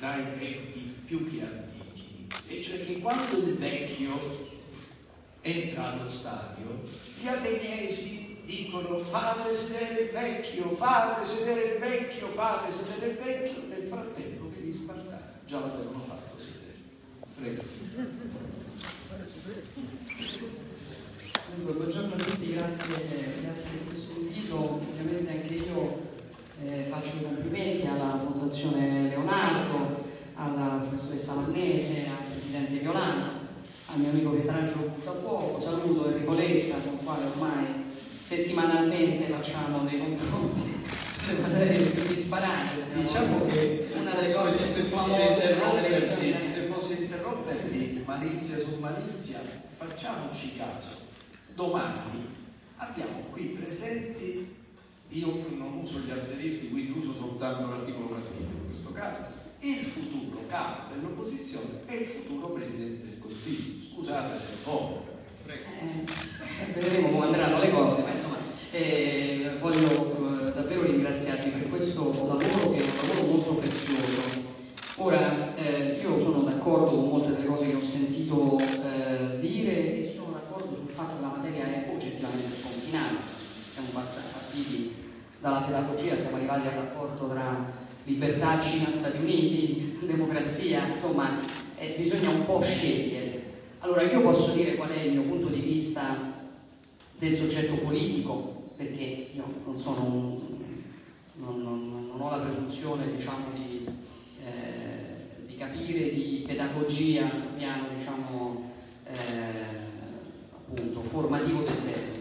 dai tempi più che antichi, e cioè che quando il vecchio entra allo stadio, gli ateniesi dicono fate sedere il vecchio, fate sedere il vecchio, fate sedere il vecchio, nel frattempo che gli spartani già l'avevano fatto sedere. Prego. Dunque, buongiorno a tutti, grazie per questo invito. Ovviamente anche io faccio i complimenti alla Fondazione Leonardo, alla professoressa Mannese, al presidente Violano, al mio amico Pietrangelo Buttafuoco. Saluto Enrico Letta, con il quale ormai settimanalmente facciamo dei confronti sulle materie più disparate. Diciamo che una delle cose più famose della televisione. Se posso interromperti, malizia su malizia, facciamoci caso. Domani abbiamo qui presenti, io non uso gli asterischi, quindi uso soltanto l'articolo maschile in questo caso, il futuro capo dell'opposizione e il futuro Presidente del Consiglio. Scusate se poco. Vedremo come andranno le cose, ma insomma voglio davvero ringraziarvi per questo lavoro, che è un lavoro molto prezioso. Ora, io sono d'accordo con molte delle cose che ho sentito dire, e sono d'accordo sul fatto che la materia è oggettivamente sconfinata. Siamo partiti dalla pedagogia, siamo arrivati al rapporto tra libertà, Cina, Stati Uniti, democrazia, insomma bisogna un po' scegliere. Allora, io posso dire qual è il mio punto di vista del soggetto politico, perché io non sono non ho la presunzione, diciamo, di capire di pedagogia sul piano, diciamo, appunto formativo del termine,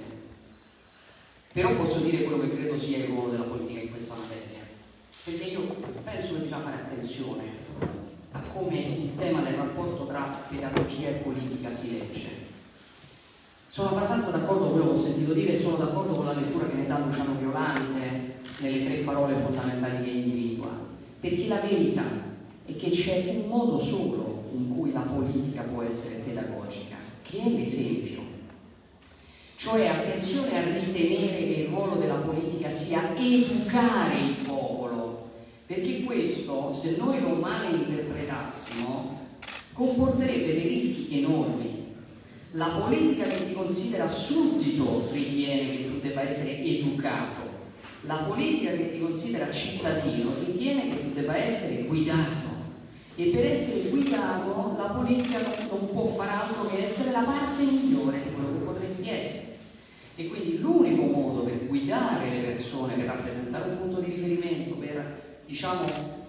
però posso dire quello che credo sia il ruolo della politica in questa materia, perché io penso che bisogna fare attenzione a come il tema del rapporto tra pedagogia e politica si legge. Sono abbastanza d'accordo con quello che ho sentito dire e sono d'accordo con la lettura che ne dà Luciano Violante nelle 3 parole fondamentali che individua, perché la verità è che c'è un modo solo in cui la politica può essere pedagogica, che è l'esempio. Cioè, attenzione a ritenere che il ruolo della politica sia educare il popolo, perché questo, se noi lo malinterpretassimo, comporterebbe dei rischi enormi. La politica che ti considera suddito ritiene che tu debba essere educato, la politica che ti considera cittadino ritiene che tu debba essere guidato, e per essere guidato la politica non può far altro che essere la parte migliore di quello che potresti essere. E quindi l'unico modo per guidare le persone, per rappresentare un punto di riferimento, per, diciamo,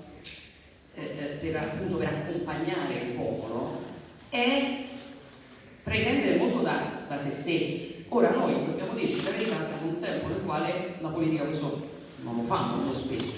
per accompagnare il popolo, è pretendere molto da se stessi. Ora, noi dobbiamo dirci la verità, siamo in un tempo nel quale la politica questo non lo fa molto spesso,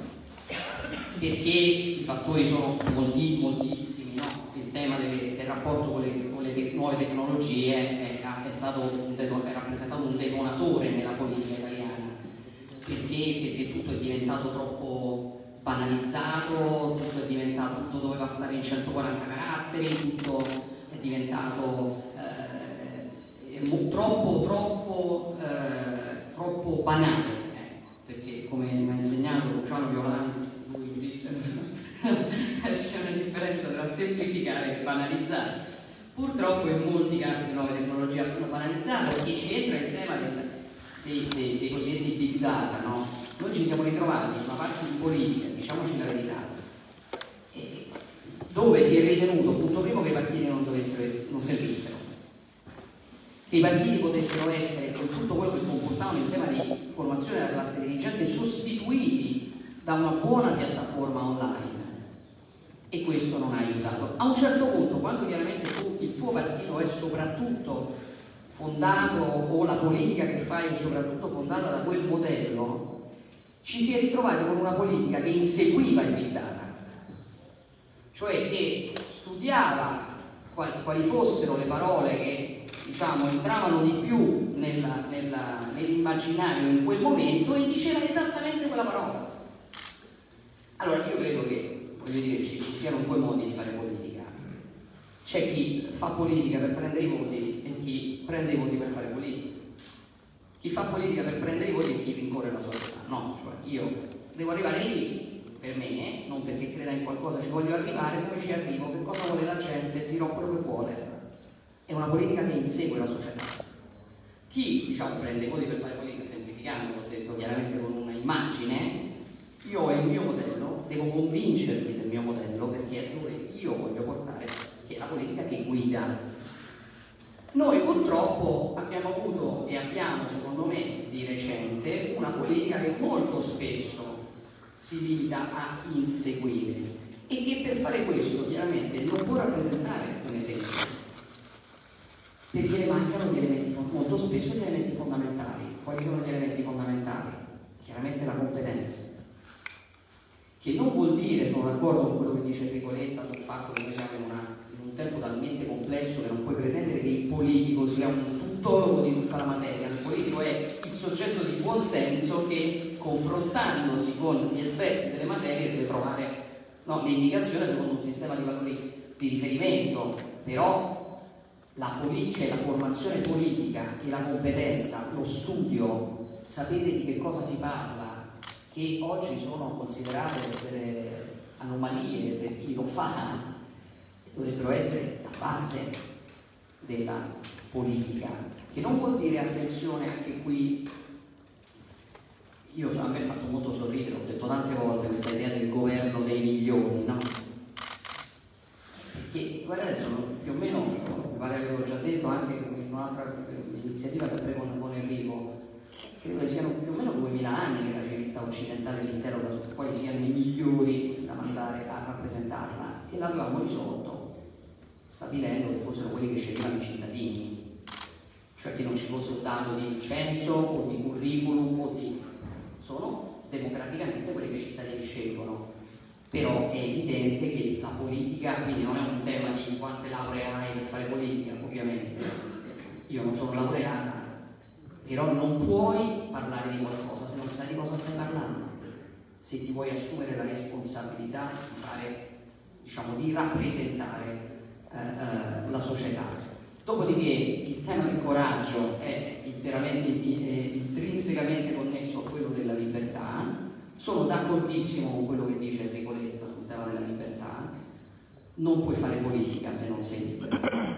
perché i fattori sono moltissimi, no? Il tema del rapporto con le nuove tecnologie è rappresentato un detonatore nella politica italiana, perché tutto è diventato troppo banalizzato, tutto doveva stare in 140 caratteri, tutto è diventato troppo banale, perché come mi ha insegnato Luciano Violante, lui disse c'è una differenza tra semplificare e banalizzare. Purtroppo in molti casi di nuove tecnologie hanno banalizzato, e ci entra il tema dei cosiddetti big data, no? Noi ci siamo ritrovati in una parte di politica, diciamoci la verità, dove si è ritenuto, punto primo, che i partiti non servissero, che i partiti potessero essere, con tutto quello che comportavano in tema di formazione della classe dirigente, sostituiti da una buona piattaforma online, e questo non ha aiutato. A un certo punto, quando chiaramente il tuo partito è soprattutto fondato, o la politica che fai è soprattutto fondata da quel modello, ci si è ritrovati con una politica che inseguiva il big data, cioè che studiava quali fossero le parole che, diciamo, entravano di più nell'immaginario in quel momento, e diceva esattamente quella parola. Allora, io credo che, voglio dire, ci siano 2 modi di fare politica. C'è chi fa politica per prendere i voti e chi prende i voti per fare politica. Chi fa politica per prendere i voti è chi rincorre la sua vita. No, cioè io devo arrivare lì per me, non perché creda in qualcosa ci voglio arrivare, come ci arrivo, che cosa vuole la gente, dirò quello che vuole. È una politica che insegue la società. Chi, diciamo, prende i voti per fare politica, semplificando, l'ho detto chiaramente con una immagine, io ho il mio modello, devo convincerti del mio modello, perché è dove io voglio portare, che è la politica che guida. Noi purtroppo abbiamo avuto e abbiamo, secondo me, di recente, una politica che molto spesso si limita a inseguire e che per fare questo chiaramente non può rappresentare un esempio, perché le mancano gli elementi, molto spesso gli elementi fondamentali. Quali sono gli elementi fondamentali? Chiaramente la competenza, che non vuol dire, sono d'accordo con quello che dice Enrico Letta sul fatto che noi siamo in un tempo talmente complesso che non puoi pretendere che il politico sia un tuttologo di tutta la materia. Il politico è il soggetto di buon senso che, confrontandosi con gli esperti delle materie, deve trovare l'indicazione secondo un sistema di valori di riferimento. Però la formazione politica e la competenza, lo studio, sapere di che cosa si parla, che oggi sono considerate delle anomalie per chi lo fa, dovrebbero essere la base della politica, che non vuol dire, attenzione, anche qui a me ha fatto molto sorridere, ho detto tante volte questa idea del governo dei migliori, no? Perché guardate, sono più o meno, mi pare che avevo già detto anche in un'altra iniziativa sempre con Enrico, credo che siano più o meno 2000 anni che la civiltà occidentale si interroga su quali siano i migliori da mandare a rappresentarla, e l'avevamo risolto stabilendo che fossero quelli che sceglievano i cittadini, cioè che non ci fosse un dato di censo o di curriculum sono democraticamente quelli che i cittadini scelgono. Però è evidente che la politica, quindi non è un tema di quante lauree hai per fare politica, ovviamente io non sono laureata, però non puoi parlare di qualcosa se non sai di cosa stai parlando, se ti vuoi assumere la responsabilità di fare, diciamo, di rappresentare la società. Dopodiché il tema del coraggio è intrinsecamente connesso a quello della libertà. Sono d'accordissimo con quello che dice Enrico Letta sul tema della libertà. Non puoi fare politica se non sei libero.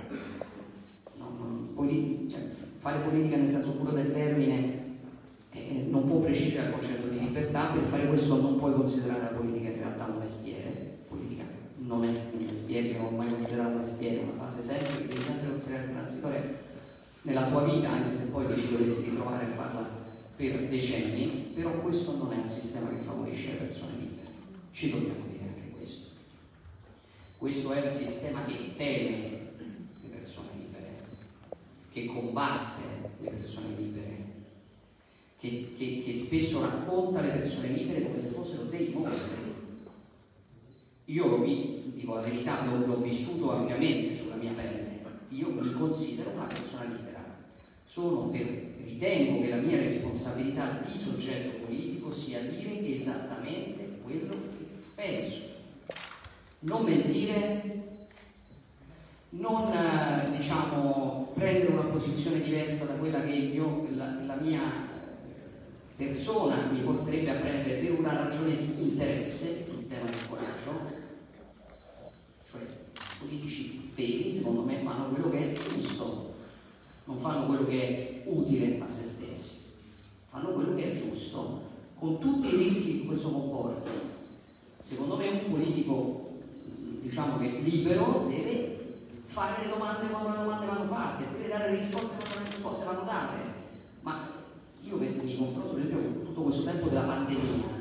Fare politica nel senso puro del termine non può prescindere dal concetto di libertà. Per fare questo non puoi considerare la politica in realtà un mestiere. Politica non è un mestiere, non ho mai considerato un mestiere, è una fase sempre che devi sempre considerare transitoria nella tua vita, anche se poi ti ci dovessi ritrovare a farla per decenni. Però questo non è un sistema che favorisce le persone libere, ci dobbiamo dire anche questo. Questo è un sistema che teme le persone libere, che combatte le persone libere, che spesso racconta le persone libere come se fossero dei mostri. Io vi dico la verità, l'ho vissuto ampiamente sulla mia pelle. Io mi considero una persona libera. Ritengo che la mia responsabilità di soggetto politico sia dire esattamente quello che penso, non mentire, non prendere una posizione diversa da quella che la mia persona mi porterebbe a prendere per una ragione di interesse, il tema del coraggio. Cioè, i politici veri, secondo me, fanno quello che è giusto, non fanno quello che è utile a se stessi, fanno quello che è giusto, con tutti i rischi che questo comporta. Secondo me un politico, diciamo, che libero deve fare le domande quando le domande vanno fatte, deve dare le risposte quando le risposte vanno date. Ma io mi confronto per esempio con tutto questo tempo della pandemia.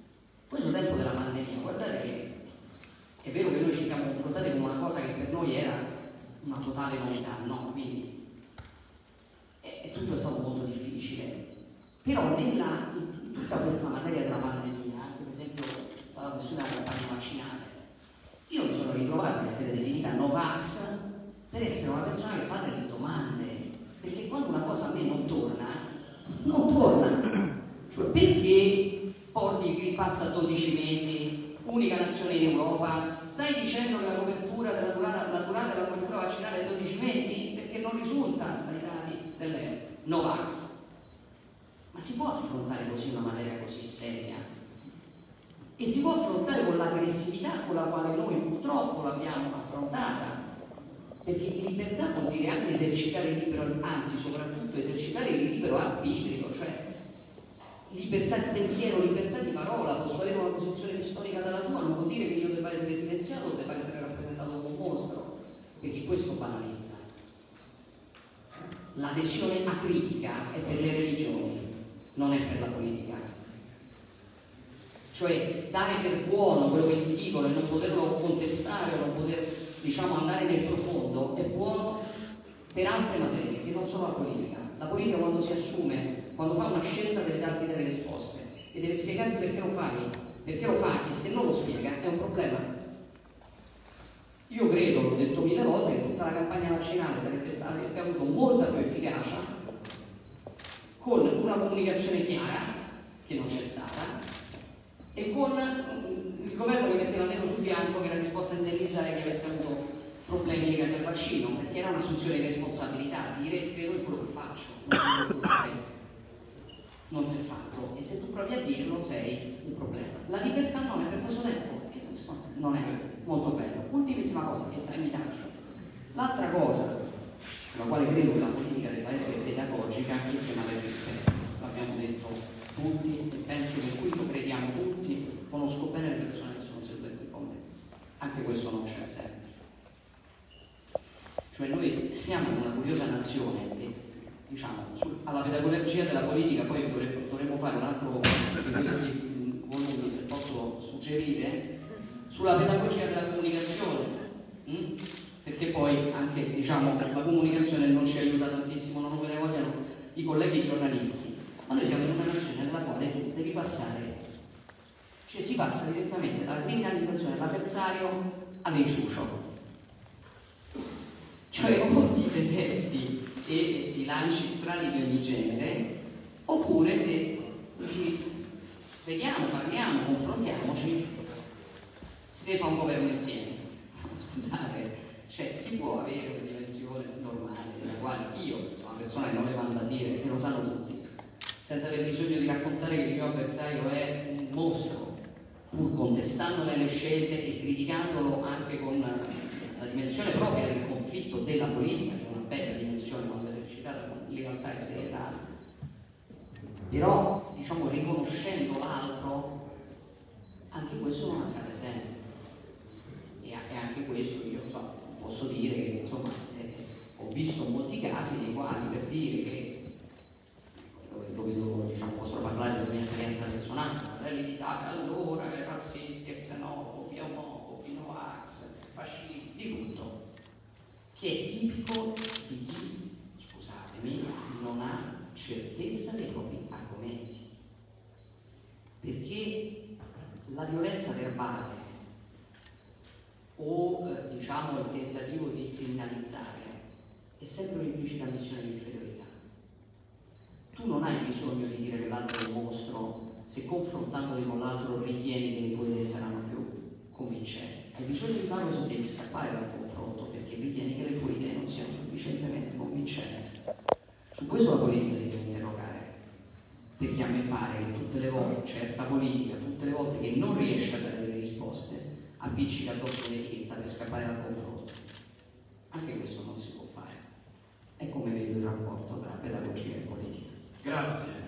Guardate che è vero che noi ci siamo confrontati con una cosa che per noi era una totale novità, no? Quindi tutto è stato molto difficile. Però in tutta questa materia della pandemia, anche per esempio la questione della campagna vaccinale, io mi sono ritrovato ad essere definita Novax per essere una persona che fa delle domande, perché quando una cosa a me non torna. Cioè, perché porti il Green Pass a 12 mesi, unica nazione in Europa, stai dicendo che la durata della copertura vaccinale è 12 mesi? Perché non risulta dai dati delle Novax. Ma si può affrontare così una materia così seria? E si può affrontare con l'aggressività con la quale noi purtroppo l'abbiamo affrontata, perché libertà vuol dire anche esercitare il libero, anzi soprattutto esercitare il libero arbitrio, cioè libertà di pensiero, libertà di parola. Posso avere una posizione storica dalla tua, non vuol dire che io debba essere silenziato o debba essere rappresentato come un mostro, perché questo banalizza. L'adesione acritica è per le religioni, non è per la politica. Cioè dare per buono quello che ti dicono e non poterlo contestare o non poter, diciamo, andare nel profondo è buono per altre materie che non sono la politica. La politica quando si assume, quando fa una scelta deve darti delle risposte e deve spiegarti perché lo fai e se non lo spiega è un problema. Io credo, l'ho detto 1000 volte, che tutta la campagna vaccinale avrebbe avuto molta più efficacia con una comunicazione chiara, che non c'è stata, e con il governo che metteva nero su bianco che era disposto a indennizzare chi avesse avuto problemi legati al vaccino, perché era un'assunzione di responsabilità, dire credo in quello che faccio, non si è fatto, e se tu provi a dirlo sei un problema. La libertà non è per questo tempo, e questo non è molto bello. Ultimissima cosa, che mi taccio. L'altra cosa, sulla quale credo che la politica debba essere pedagogica, è il tema del rispetto. L'abbiamo detto tutti, e penso che in cui lo crediamo tutti. Conosco bene le persone che sono sedute qui con me. Anche questo non c'è sempre. Cioè noi siamo una curiosa nazione e, diciamo, alla pedagogia della politica poi dovremmo fare un altro di questi volumi, se posso suggerire, sulla pedagogia della comunicazione, perché poi anche, diciamo, la comunicazione non ci aiuta tantissimo, non me ne vogliano i colleghi giornalisti, ma noi siamo in una nazione nella quale tu devi passare, cioè si passa direttamente dalla criminalizzazione dell'avversario all'inciucio. Cioè o ti detesti e ti lanci strali di ogni genere, oppure se dici vediamo, parliamo, confrontiamoci, si deve fare un governo insieme. Scusate, cioè si può avere una dimensione normale nella quale io sono una persona che non le manda a dire, e lo sanno tutti, senza aver bisogno di raccontare che il mio avversario è un mostro, pur contestandone le scelte e criticandolo anche con la dimensione propria del conflitto della politica, che è una bella dimensione quando esercitata con lealtà e serietà, però diciamo riconoscendo l'altro, anche questo non accade sempre, e anche questo io posso dire che insomma ho visto molti casi nei quali, per dire che lo vedo, diciamo, posso parlare della mia esperienza personale, fratelli d'Italia allora, razzisti, xenofobi, omofobi, novax, fascisti, di tutto, che è tipico di chi, scusatemi, non ha certezza dei propri argomenti, perché la violenza verbale o diciamo il tentativo di criminalizzare è sempre un'implicita ammissione di inferiorità. Tu non hai bisogno di dire che l'altro è un mostro se confrontandoli con l'altro ritieni che le tue idee saranno più convincenti. Hai bisogno di farlo se devi scappare dal confronto perché ritieni che le tue idee non siano sufficientemente convincenti. Su questo la politica si deve interrogare, perché a me pare che tutte le volte, certa politica, tutte le volte che non riesce a dare delle risposte, appiccica addosso un'etichetta per scappare dal confronto. Anche questo non si può fare. È come vedo il rapporto tra pedagogia e politica. Grazie.